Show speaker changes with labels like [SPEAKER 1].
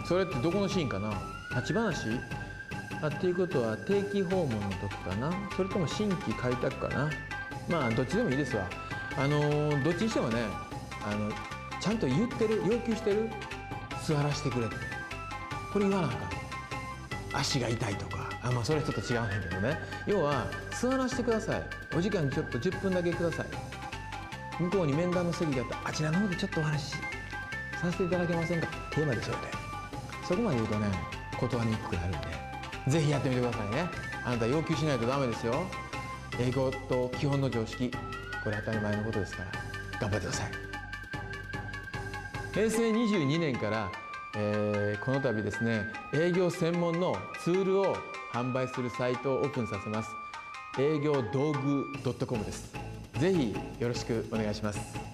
[SPEAKER 1] それってどこのシーンかな。立ち話っていうことは定期訪問の時かな、それとも新規開拓かな。まあどっちでもいいですわ。どっちにしてもね、ちゃんと言ってる、要求してる、座らせてくれって、これ言わなあかん。足が痛いとか、まあそれはちょっと違うんだけどね。要は座らせてください。お時間ちょっと10分だけください。向こうに面談の席があったら、あちらの方でちょっとお話しさせていただけませんか、テーマでしょうね。そこまで言うとね、断りにくくなるんで、ぜひやってみてくださいね。あなた要求しないとダメですよ。英語と基本の常識、これ当たり前のことですから頑張ってください。平成22年から、この度ですね、営業専門のツールを販売するサイトをオープンさせます。営業道具 .com です。ぜひよろしくお願いします。